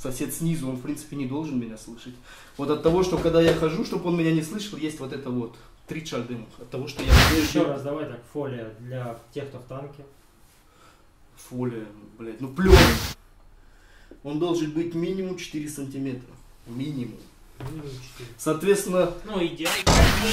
сосед снизу, он в принципе не должен меня слышать. Вот от того, что когда я хожу, чтобы он меня не слышал, есть вот это вот 3 чардыма. От того, что я... Еще раз, давай так, фолия для тех, кто в танке. Фолия, блядь, ну пленка. Он должен быть минимум 4 сантиметра. Минимум. Минимум 4. Соответственно... Ну, идеально.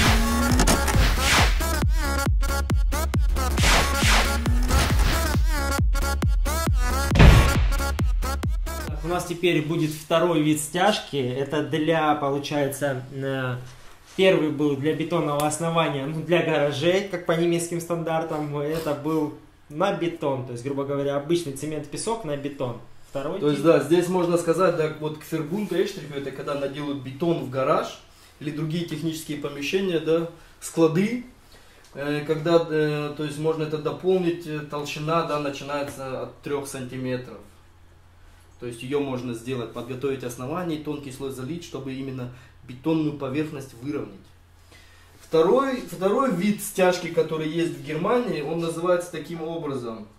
У нас теперь будет второй вид стяжки. Это для, получается, первый был для бетонного основания, ну, для гаражей, как по немецким стандартам. Это был на бетон, то есть, грубо говоря, обычный цемент-песок на бетон. Второй то есть, да, здесь можно сказать, да, вот к фербунту эштриху, это когда наделают бетон в гараж или другие технические помещения, да, склады, когда, то есть, можно это дополнить, толщина, да, начинается от 3 сантиметров. То есть ее можно сделать, подготовить основание, тонкий слой залить, чтобы именно бетонную поверхность выровнять. Второй вид стяжки, который есть в Германии, он называется таким образом.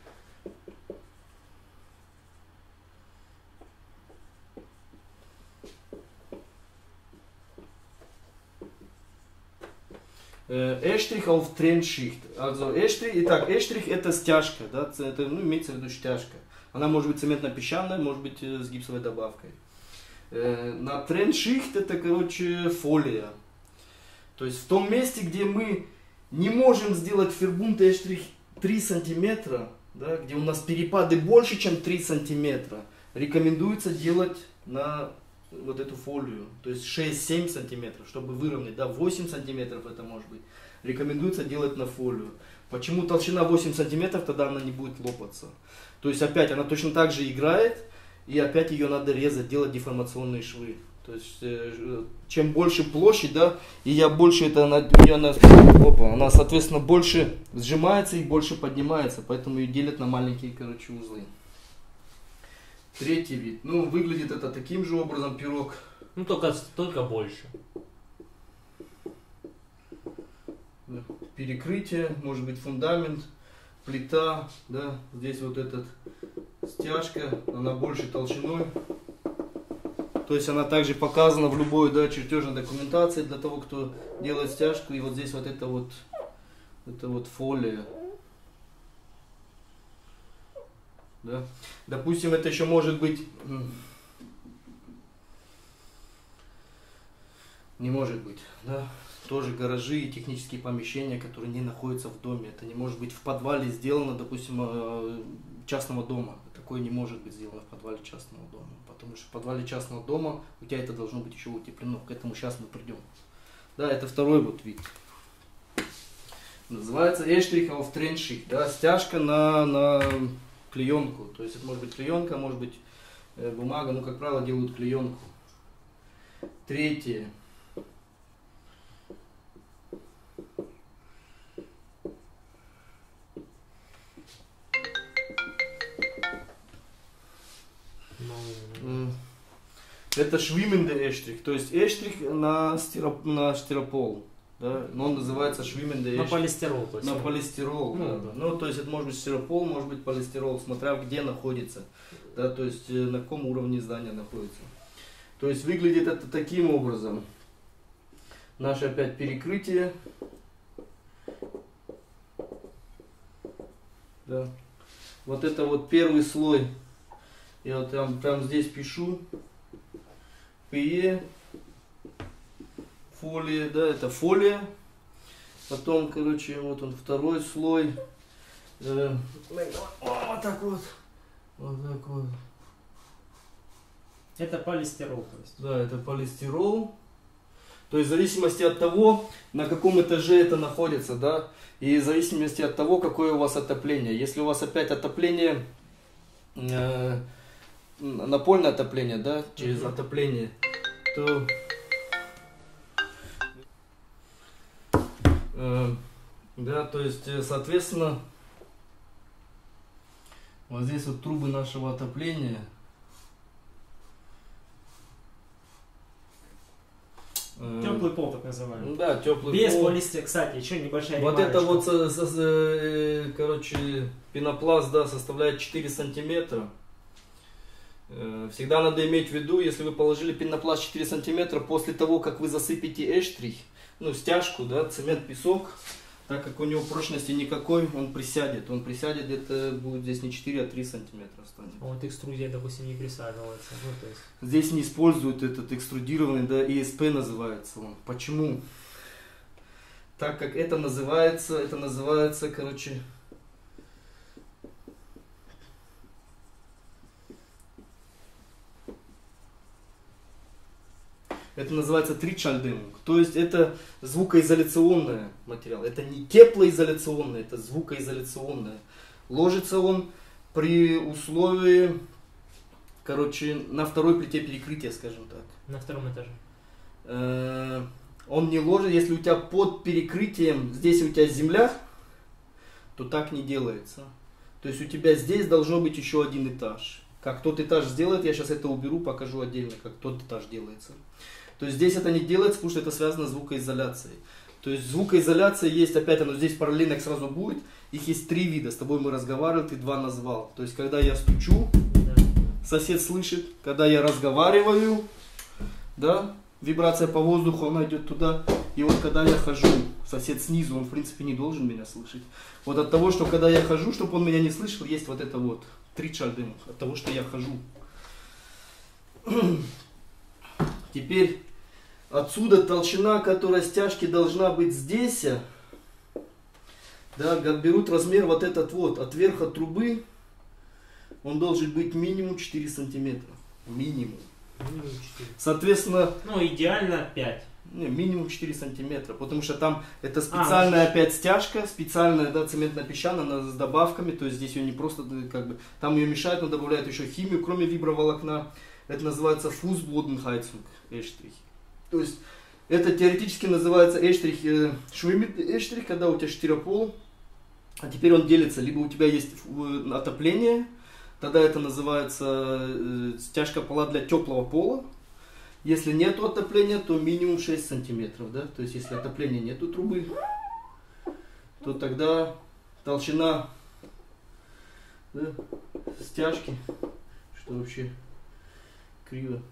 Эштрих auf Trennschicht. Also Эштрих, итак, эштрих это стяжка, да, это, ну, имеется в виду стяжка. Она может быть цементно-песчаная, может быть с гипсовой добавкой. На Trennschicht это, короче, фолия. То есть в том месте, где мы не можем сделать фербунт эштрих 3 сантиметра, да, где у нас перепады больше, чем 3 сантиметра, рекомендуется делать на вот эту фолию. То есть 6-7 сантиметров, чтобы выровнять, да, 8 сантиметров это может быть. Рекомендуется делать на фолию. Почему толщина 8 сантиметров, тогда она не будет лопаться. То есть опять она точно так же играет, и опять ее надо резать, делать деформационные швы. То есть чем больше площадь, да, и я больше это она, соответственно, больше сжимается и больше поднимается, поэтому ее делят на маленькие, короче, узлы. Третий вид. Ну, выглядит это таким же образом, пирог. Ну, только больше. Перекрытие, может быть фундамент, плита, да, здесь вот этот стяжка, она больше толщиной. То есть она также показана в любой, да, чертежной документации для того, кто делает стяжку. И вот здесь вот это вот фолия. Да. Допустим, это еще может быть, не может быть, да, тоже гаражи и технические помещения, которые не находятся в доме. Это не может быть в подвале сделано, допустим, частного дома. Такое не может быть сделано в подвале частного дома. Потому что в подвале частного дома у тебя это должно быть еще утеплено. К этому сейчас мы придем. Да, это второй вот вид. Называется эштрих auf Trennschicht. Да, стяжка на клеенку. То есть это может быть клеенка, может быть бумага. Но, как правило, делают клеенку. Третье. Это schwimmende эштрих, то есть эштрих на стиропол, да, но он называется schwimmende эштрих. На полистирол, то есть. На полистирол, ну, да. Да. Ну, то есть это может быть стиропол, может быть полистирол, смотря где находится, да, то есть на каком уровне здания находится. То есть выглядит это таким образом. Наше опять перекрытие. Да. Вот это вот первый слой. Я вот прям здесь пишу. ПЕ. Фолия, да, это фолия. Потом, короче, вот он второй слой. Вот так вот. Вот так вот. Это полистирол, то есть. Да, это полистирол. То есть в зависимости от того, на каком этаже это находится, да, и в зависимости от того, какое у вас отопление. Если у вас опять отопление, напольное отопление, да, через отопление, то да, то есть, соответственно, вот здесь вот трубы нашего отопления. Теплый пол, так называемый. Да, теплый без пол. полистирол. Кстати, еще небольшая Вот ремарочка. это вот, короче, пенопласт, да, составляет 4 сантиметра. Всегда надо иметь в виду, если вы положили пенопласт 4 сантиметра, после того, как вы засыпете эштрих, ну, стяжку, да, цемент, песок, так как у него прочности никакой, он присядет. Он присядет где-то, будет здесь не 4, а 3 сантиметра останется. А вот экструзия, допустим, не присаживается. Ну, то есть... Здесь не используют этот экструдированный, да, ИСП называется он. Почему? Так как это называется, короче... Это называется тричальдемунг. То есть это звукоизоляционный материал. Это не теплоизоляционный, это звукоизоляционный. Ложится он при условии, короче, на второй плите перекрытия, скажем так. На втором этаже. Он не ложит, если у тебя под перекрытием, здесь у тебя земля, то так не делается. То есть у тебя здесь должно быть еще один этаж. Как тот этаж сделает, я сейчас это уберу, покажу отдельно, как тот этаж делается. То есть здесь это не делается, потому что это связано с звукоизоляцией. То есть звукоизоляция есть, опять оно здесь параллельно сразу будет. Их есть 3 вида. С тобой мы разговаривали, ты 2 назвал. То есть когда я стучу, да, сосед слышит. Когда я разговариваю, да, вибрация по воздуху, она идет туда. И вот когда я хожу, сосед снизу, он в принципе не должен меня слышать. Вот от того, что когда я хожу, чтобы он меня не слышал, есть вот это вот тричальдемунг. От того, что я хожу. Теперь отсюда толщина, которая стяжки должна быть здесь, да, берут размер вот этот вот, от верха трубы, он должен быть минимум 4 сантиметра. Минимум. Минимум 4. Соответственно... Ну, идеально 5. Не, минимум 4 сантиметра, потому что там это специальная опять стяжка, специальная, да, цементно-песчаная, она с добавками, то есть здесь ее не просто, как бы, там ее мешают, но добавляют еще химию, кроме виброволокна. Это называется Fußbodenheizung эштрих. То есть это теоретически называется эштрих, швимит эштрих, когда у тебя штиропол, а теперь он делится, либо у тебя есть отопление, тогда это называется стяжка пола для теплого пола. Если нет отопления, то минимум 6 сантиметров, да, то есть если отопления нету трубы, то тогда толщина, да, стяжки, что вообще криво.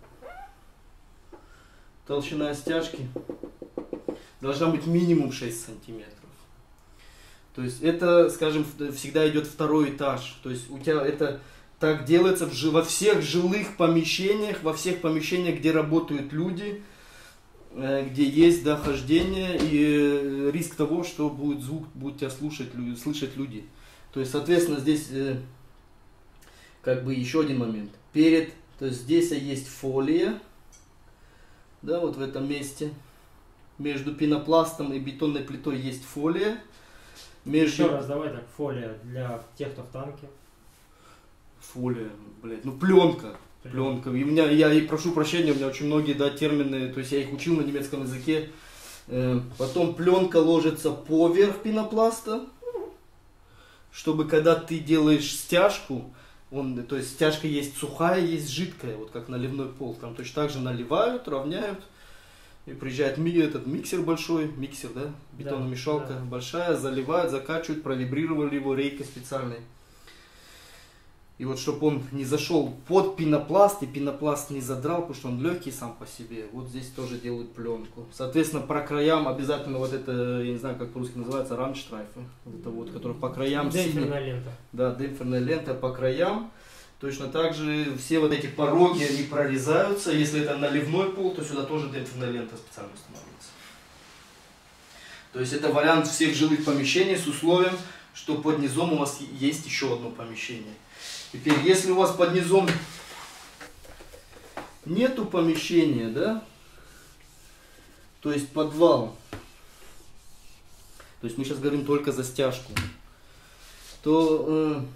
Толщина стяжки должна быть минимум 6 сантиметров. То есть это, скажем, всегда идет второй этаж. То есть у тебя это так делается во всех жилых помещениях, во всех помещениях, где работают люди, где есть, да, хождение и риск того, что будет звук, будут тебя слышать люди. То есть, соответственно, здесь как бы еще один момент. То есть здесь есть фолия, да, вот в этом месте. Между пенопластом и бетонной плитой есть фолия. Еще раз, давай так, фолия для тех, кто в танке. Фолия, блядь, ну пленка. Пленка. И я и прошу прощения, у меня очень многие, да, термины, то есть я их учил на немецком языке. Потом пленка ложится поверх пенопласта, чтобы когда ты делаешь стяжку, то есть стяжка есть сухая, есть жидкая, вот как наливной пол. Там точно так же наливают, равняют. И приезжает этот миксер большой, да, бетономешалка, да, большая, заливают, закачивают, провибрировали его рейкой специальной. И вот чтобы он не зашел под пенопласт, и пенопласт не задрал, потому что он легкий сам по себе, вот здесь тоже делают пленку. Соответственно, по краям обязательно вот это, я не знаю, как по-русски называется, рамштрайфы, вот это вот, который по краям... Демпферная лента. Да, демпферная лента по краям. Точно так же все вот эти пороги, они прорезаются. Если это наливной пол, то сюда тоже демпферная лента специально устанавливается. То есть это вариант всех жилых помещений с условием, что под низом у вас есть еще одно помещение. Теперь, если у вас под низом нету помещения, да, то есть подвал, то есть мы сейчас говорим только за стяжку, то,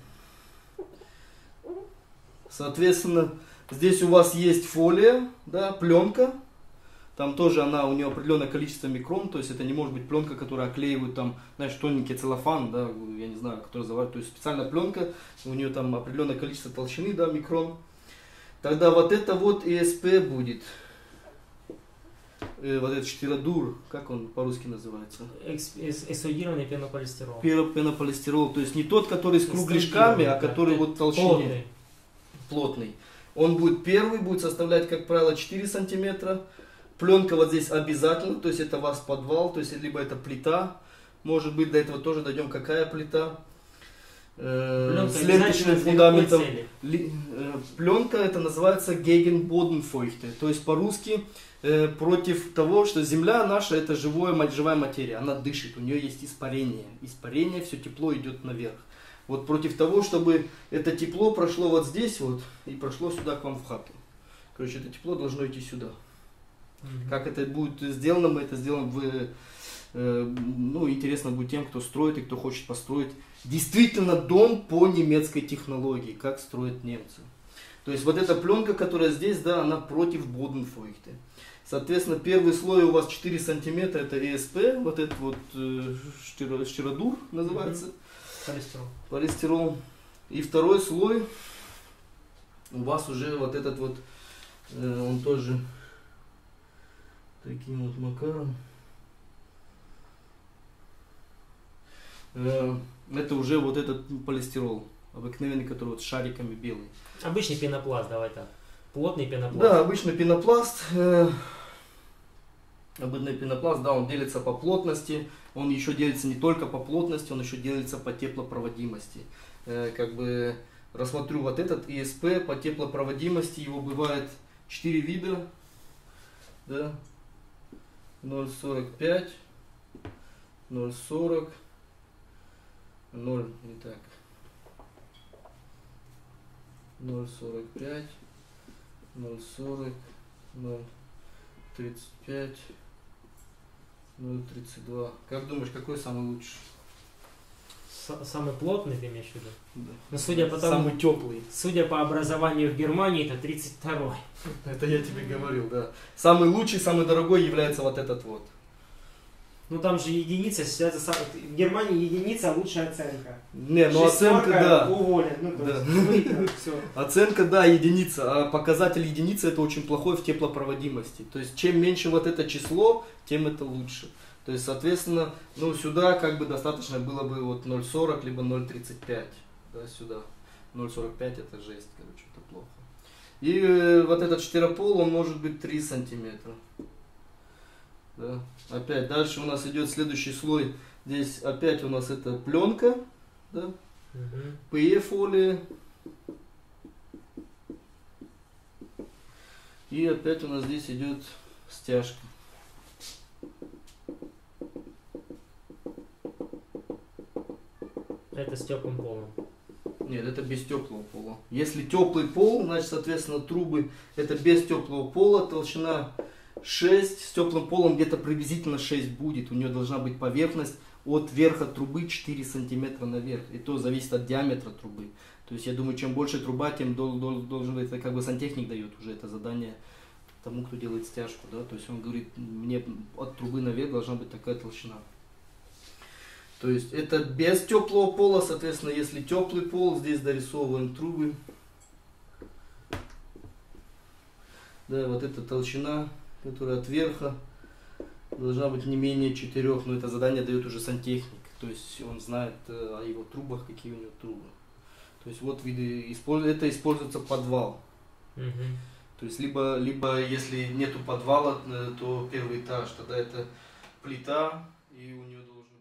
соответственно, здесь у вас есть фолия, да, пленка. Там тоже она, у нее определенное количество микрон, то есть это не может быть пленка, которая оклеивают там, знаешь, тоненький целлофан, да, я не знаю, который заваривают, то есть специальная пленка, у нее там определенное количество толщины, да, микрон. Тогда вот это вот ИСП будет, вот этот штиродур, как он по-русски называется? Эссоидированный пенополистирол. Пенополистирол, то есть не тот, который с кругляшками, а который вот толщине. Плотный. Плотный. Он будет первый, будет составлять, как правило, 4 сантиметра. Пленка вот здесь обязательно, то есть это у вас подвал, то есть либо это плита, может быть, до этого тоже дойдем, какая плита. С ленточным фундаментом. Пленка это называется Gegenbodenfeuchte, то есть по-русски против того, что земля наша это живая материя, она дышит, у нее есть испарение. Испарение, все тепло идет наверх. Вот против того, чтобы это тепло прошло вот здесь вот и прошло сюда к вам в хату. Короче, это тепло должно идти сюда. Как это будет сделано, мы это сделаем ну, интересно будет тем, кто строит и кто хочет построить действительно дом по немецкой технологии, как строят немцы. То есть вот эта пленка, которая здесь, да, она против Bodenfeuchte. Соответственно, первый слой у вас 4 сантиметра, это ESP, вот этот вот штиродур называется. Полистирол. Полистирол. И второй слой у вас уже вот этот вот, он тоже таким вот макаром. Это уже вот этот полистирол, обыкновенный, который вот с шариками белый. Обычный пенопласт, давай так. Плотный пенопласт. Да, обычный пенопласт. Обычный пенопласт, да, он делится по плотности. Он еще делится не только по плотности, он еще делится по теплопроводимости. Как бы рассмотрю вот этот ESP по теплопроводимости. Его бывает 4 вида. Да. 0,45, 0,40, 0, не так, 0,45, 0,40, 0,35, 0,32. Как думаешь, какой самый лучший? Самый плотный ты имеешь в виду? Да. Но судя по тому, самый теплый. Судя по образованию в Германии, это 32-й. Это я тебе говорил, да. Самый лучший, самый дорогой является вот этот вот. Ну там же единица, в Германии единица лучшая оценка. Не, ну оценка, да. Уволен, ну то есть, все. Оценка, да, единица, а показатель единицы это очень плохой в теплопроводимости. То есть чем меньше вот это число, тем это лучше. То есть, соответственно, ну сюда как бы достаточно было бы вот 0,40 либо 0,35, да, сюда. 0,45 это жесть, короче, это плохо. И вот этот штиропол, он может быть 3 сантиметра. Да. Опять дальше у нас идет следующий слой. Здесь опять у нас это пленка, да, PE-фолия. И опять у нас здесь идет стяжка. Это с теплым полом. Нет, это без теплого пола. Если теплый пол, значит, соответственно, трубы это без теплого пола, толщина 6, с теплым полом где-то приблизительно 6 будет. У нее должна быть поверхность от верха трубы 4 сантиметра наверх. И то зависит от диаметра трубы. То есть я думаю, чем больше труба, тем должен быть, это как бы сантехник дает уже это задание тому, кто делает стяжку. Да? То есть он говорит, мне от трубы наверх должна быть такая толщина. То есть это без теплого пола, соответственно, если теплый пол, здесь дорисовываем трубы. Да, вот эта толщина, которая от верха, должна быть не менее 4, но это задание дает уже сантехник. То есть он знает о его трубах, какие у него трубы. То есть вот виды, это используется подвал. То есть либо если нету подвала, то первый этаж, тогда это плита, и у нее должен